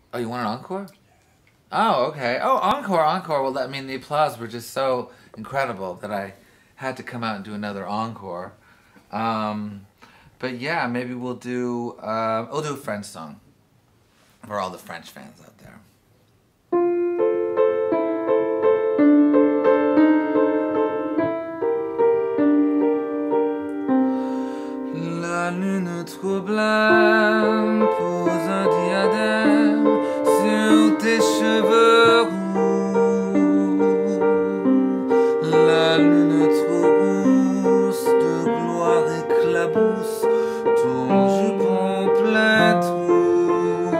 Oh, you want an encore? Oh, okay. Oh, encore, encore. Well, I mean, the applause were just so incredible that I had to come out and do another encore. Um, but yeah, maybe we'll do a French song for all the French fans out there. La lune trop blanche pose un diadème sur tes cheveux roux. La lune trop rousse de gloire éclabousse ton jupon plein trou.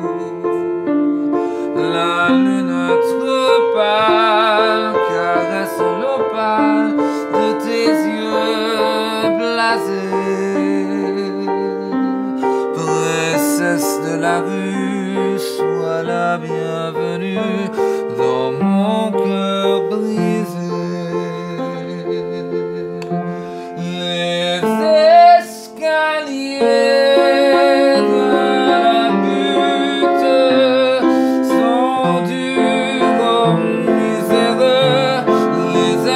La lune trop pâle caresse l'opale de tes yeux blasés. Princesse de la rue, sois la bienvenue dans mon cœur brisé. Les escaliers de la butte sont durs comme miséreux, les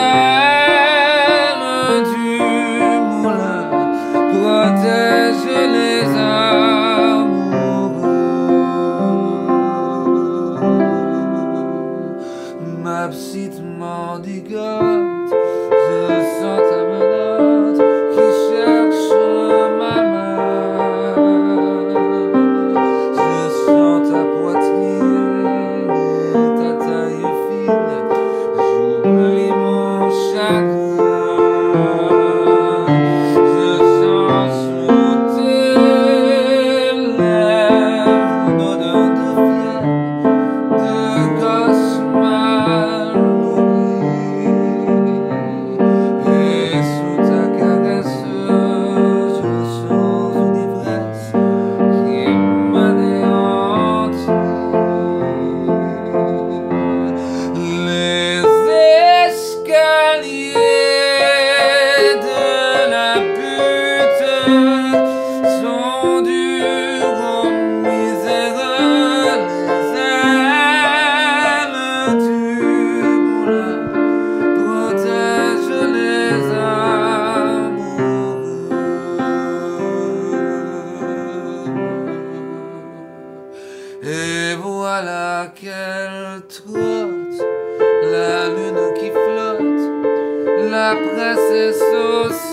ailes du moulin protègent les ma petite mendigote, je sens ta menotte qui cherche ma main. Je sens ta poitrine et ta taille fine, j'oublie mon chagrin. Je sens sous tes lèvres une odeur de fiel, de gosse mal nourri. Et sous ta caresse, je sens une ivresse qui m'anéantit. Les escaliers de la butte sont durs comme miséreux, les ailes du moulin protègent les amoureux. Et voilà qu'elle trotte, la lune qui flotte, la princesse aussi.